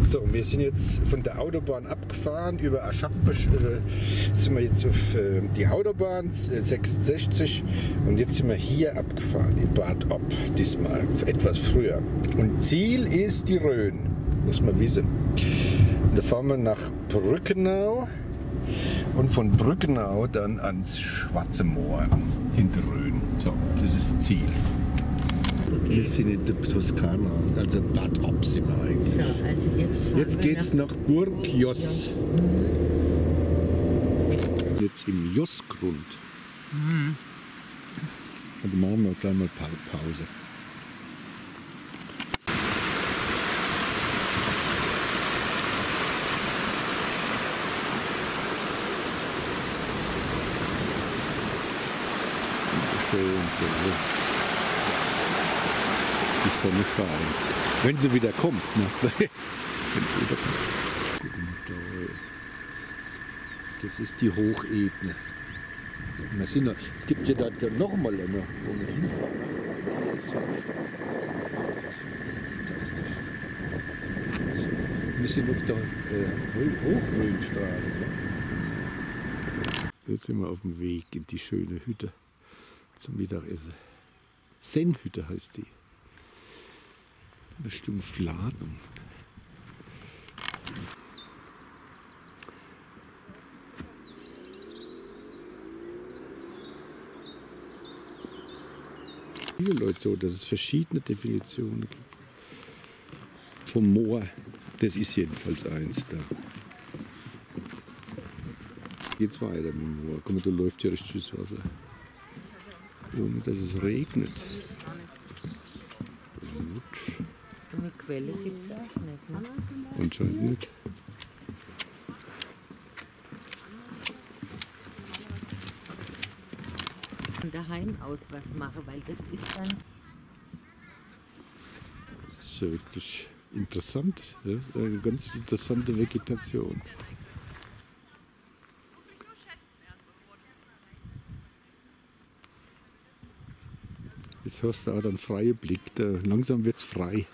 So, wir sind jetzt von der Autobahn abgefahren, über Aschaffenburg sind wir jetzt auf die Autobahn 66 und jetzt sind wir hier abgefahren in Bad Ob, diesmal etwas früher. Und Ziel ist die Rhön, muss man wissen. Da fahren wir nach Brückenau und von Brückenau dann ans Schwarze Moor in der Rhön. So, das ist das Ziel. Wir sind in der Toskana, also Bad Ob sind wir eigentlich. So, also jetzt geht's nach Burg Joss. Jetzt im Jossgrund. Also machen wir gleich mal Pause. Schön so. Die Sonne scheint. Wenn sie wieder kommt. Ne? Wenn sie wieder kommt. Das ist die Hochebene. Es gibt ja da noch mal eine, wo wir hinfahren. Das ist fantastisch. So, wir sind auf der Hochrhönstraße. Ne? Jetzt sind wir auf dem Weg in die schöne Hütte zum Mittagessen. Sennhütte heißt die. Eine Stumpfladung. Viele Leute so, dass es verschiedene Definitionen gibt. Vom Moor, das ist jedenfalls eins da. Geht's weiter mit dem Moor. Guck mal, da läuft ja richtig das Wasser. Ohne dass es regnet. Eine Quelle gibt es auch nicht. Ne? Anscheinend nicht. Von daheim aus was machen, weil das ist dann. Das ist ja wirklich interessant. Ja? Eine ganz interessante Vegetation. Jetzt hörst du auch den freien Blick. Langsam wird es frei.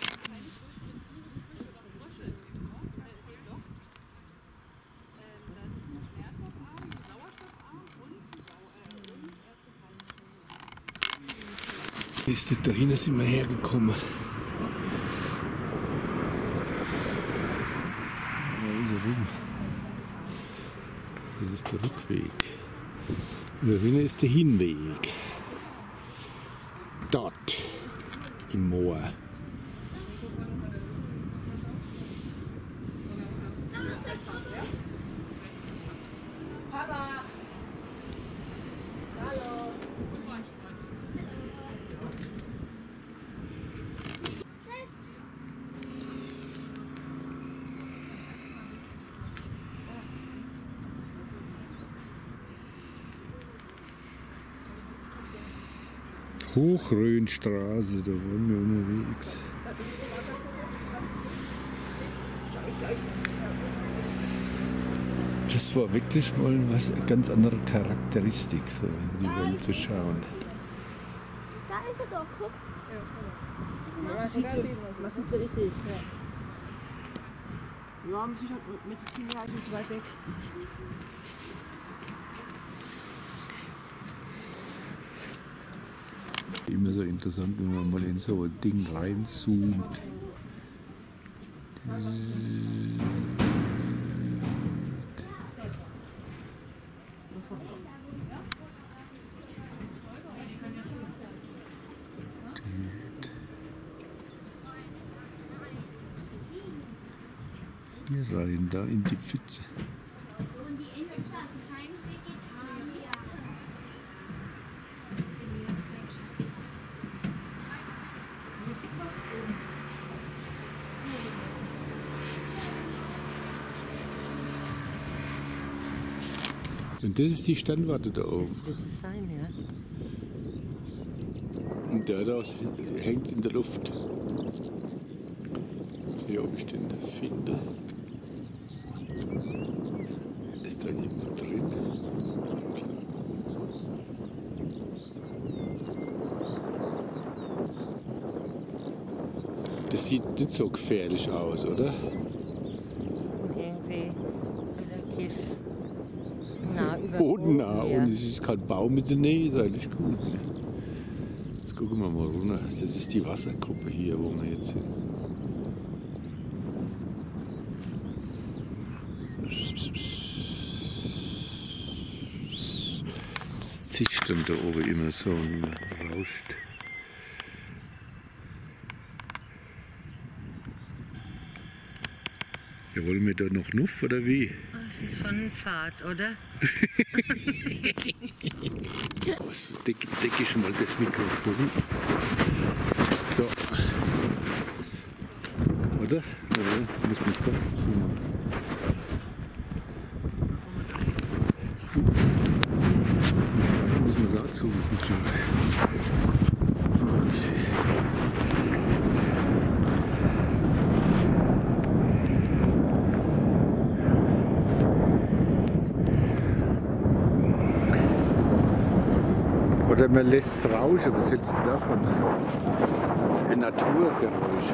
Da hinten sind wir hergekommen. Das ist der Rückweg. Und da hinten ist der Hinweg. Dort im Moor. Hochrhönstraße, da waren wir unterwegs. Das war wirklich mal eine ganz andere Charakteristik, so in die Welt zu schauen. Da ist er doch, guck. Ja, man sieht sie richtig. Ja, man sieht viel mehr als so weit weg. Immer so interessant, wenn man mal in so ein Ding reinzoomt. Hier rein, da in die Pfütze. Und das ist die Standwarte da oben. Das wird es sein, ja. Und der da hängt in der Luft. Sehe, ob ich den finde. Ist da jemand drin? Das sieht nicht so gefährlich aus, oder? Irgendwie relativ nah über Bodennah ja. und es ist kein Baum in der Nähe, ist eigentlich gut. Ne? Jetzt gucken wir mal runter. Das ist die Wasserkuppe hier, wo wir jetzt sind. Das zischt dann da oben immer so und rauscht. Ja, wollen wir da noch Nuff oder wie? Das ist schon ein Pfad, oder? Was decke ich mal das Mikrofon? So. Oder? Ja, muss man ganz zumachen. Muss man da zumachen. Oder man lässt es rauschen, was hältst du davon? Ein Naturgeräusch.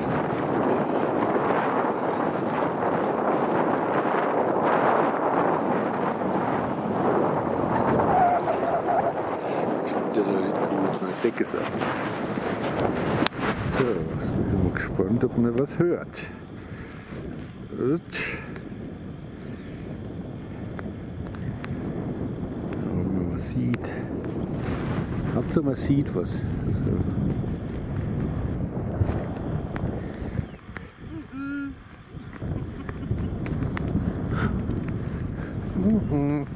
Ich finde das auch nicht gut, meine Decke ist ab. So, jetzt bin ich mal gespannt, ob man was hört. Gut. Ob man was sieht. Hauptsache man sieht was. So. Mhm.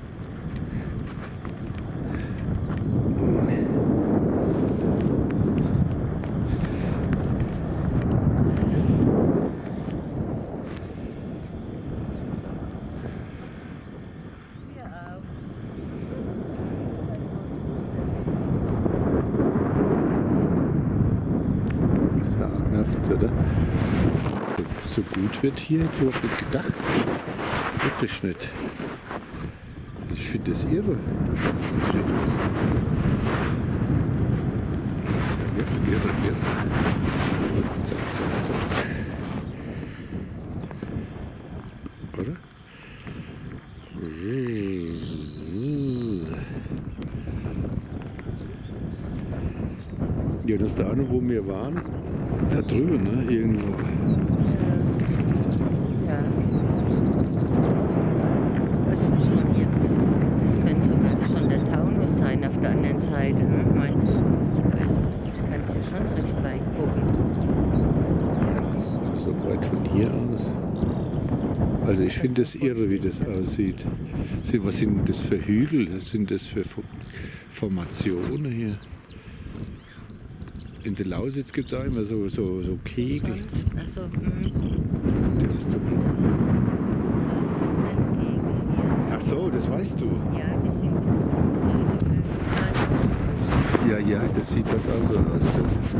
Oder? So gut wird hier, ich habe nicht gedacht. Wirklich nicht. Ich finde das irre. Irre. Zack. Oder? Ja, das ist der Ahnung, wo wir waren. Da drüben, ne? Irgendwo. Ja. Das ist schon hier. Das könnte sogar schon der Taunus sein auf der anderen Seite, ne? Meinst du? Du kannst ja schon recht weit gucken. So weit von hier aus. Also ich finde das irre, wie das aussieht. Was sind das für Hügel? Was sind das für Formationen hier? In der Lausitz gibt es auch immer so Kegel. Also, Ach so, das weißt du. ja, die sind Ja, das sieht halt auch so aus.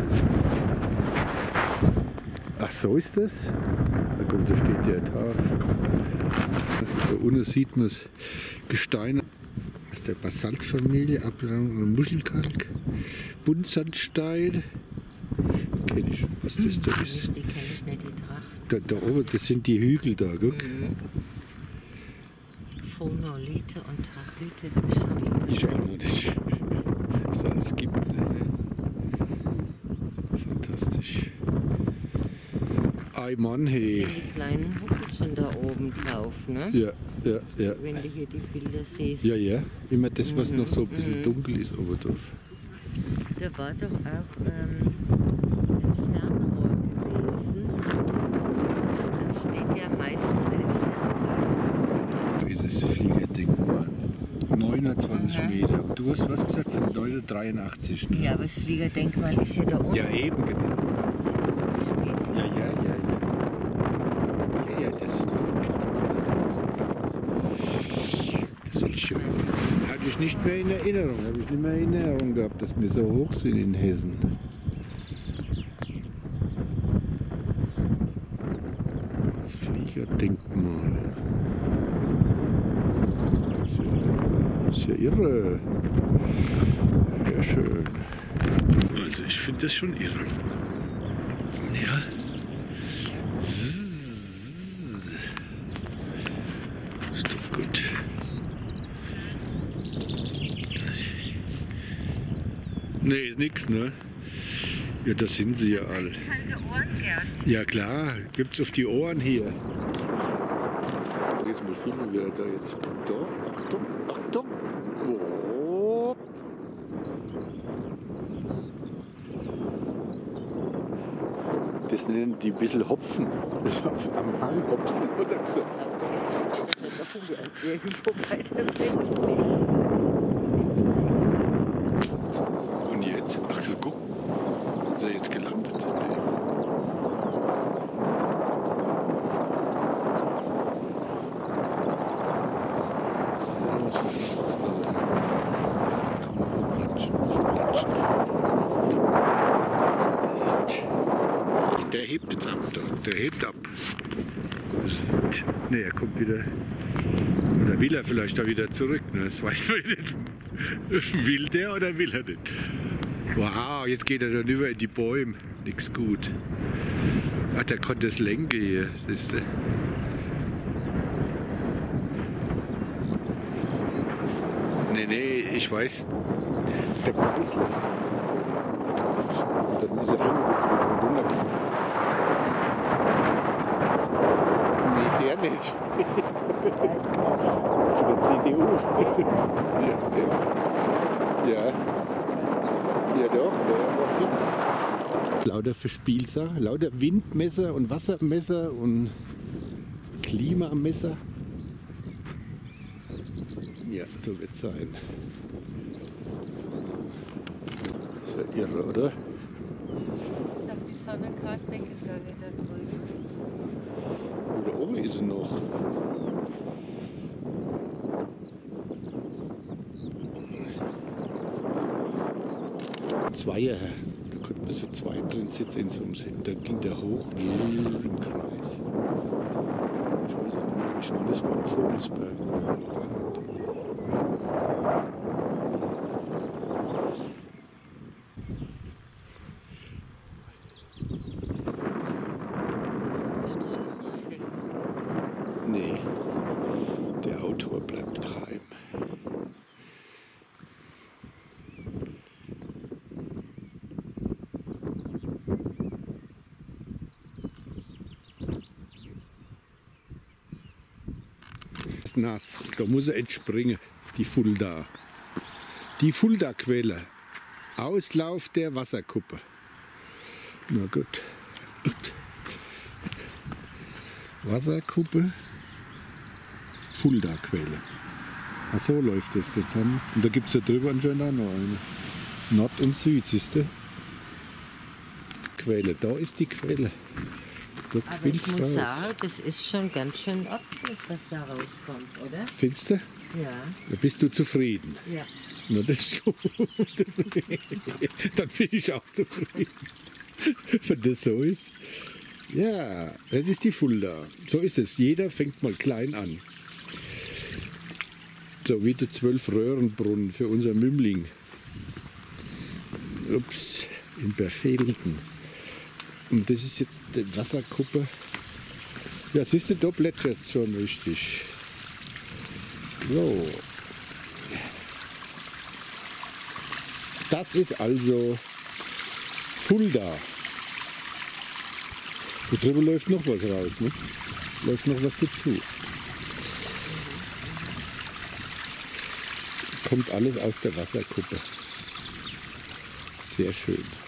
Ach so ist das? Da kommt, da steht ja da. Da unten sieht man das Gestein aus der Basaltfamilie, Muschelkalk, Buntsandstein. Kenne ich, was das da ist. Die kenne ich nicht, die Tracht. Da oben, das sind die Hügel da, guck. Phonolithe und Trachlithe, das ist schon die. Ich auch noch nicht. Was es alles gibt. Ne? Fantastisch. Ei Mann, hey. Die kleinen Huckelchen da oben drauf, ne? Ja. Wenn du hier die Bilder siehst. Ja. Immer das, was noch so ein bisschen dunkel ist oben drauf. Da war doch auch ein Fernrohr gewesen. Da steht ja meistens Da ist das Fliegerdenkmal. 29 Meter. Du hast was gesagt von 983. Ne? ja, aber das Fliegerdenkmal ist ja da unten. Ja, eben, genau. Das sind 50 Meter. Ja, das sind das soll ich schon. Hatte ich nicht mehr in Erinnerung. Habe ich nicht mehr in Erinnerung gehabt, dass wir so hoch sind in Hessen. Das Fliegerdenkmal. Das ist ja irre. Sehr schön. Also ich finde das schon irre. Ja. Ist doch gut. Nee, ist nix, ne? Ja, da sind sie ja alle. Kalte Ohren, Gerd. Ja klar, gibt's auf die Ohren hier. Jetzt mal filmen, wer da jetzt kommt. Da, Achtung, Achtung. Oh. Das nennen die ein bisschen Hopfen. Das ist am Hang Hopfen oder so. Und jetzt? Ach so, guck. Ist er jetzt gelandet? Nee. Der hebt jetzt ab, da. Der hebt ab. Ne, er kommt wieder. Oder will er vielleicht da wieder zurück? Ne? Das weiß man nicht. Will der oder will er nicht? Wow, jetzt geht er dann über in die Bäume. Nix gut. Ach, der konnte das lenken hier. Das ist, nee, ich weiß. Der Preis lässt. Dann muss er runtergefahren. Nee, der nicht. Von der CDU. Ja, der. Ja. Ja doch, der war fit. Lauter Verspielsachen, lauter Windmesser und Wassermesser und Klimamesser. Ja, so wird es sein. Ist ja irre, oder? Ich sag, die Sonne gerade weggegangen da drüben. Da oben ist sie noch. Zweier, da konnte man so zwei drin sitzen in so einem See. Und da ging der hoch im Kreis. Ich weiß nicht mehr, ich meine, das war im Vogelsberg. Nee, der Autor bleibt geheim. Ist nass, da muss er entspringen, die Fulda. Die Fulda-Quelle, Auslauf der Wasserkuppe. Na gut. Wasserkuppe, Fulda-Quelle. Ach so läuft das zusammen. Und da gibt es ja drüber schon noch eine. Nord und Süd, siehst du? Quelle, da ist die Quelle. Dort Aber ich willst muss raus. sagen, das ist schon ganz schön optisch, was da rauskommt, oder? Findest du? Ja. Da bist du zufrieden. Ja. Na, das ist gut. Dann bin ich auch zufrieden. Wenn das so ist. Ja, das ist die Fulda. So ist es. Jeder fängt mal klein an. So wie der 12-Röhrenbrunnen für unser Mümmling. Ups, in Berfelden. Und das ist jetzt die Wasserkuppe. Ja, siehst du, da plätschert es schon richtig. So. Das ist also Fulda. Und drüber läuft noch was raus, ne? Läuft noch was dazu. Kommt alles aus der Wasserkuppe. Sehr schön.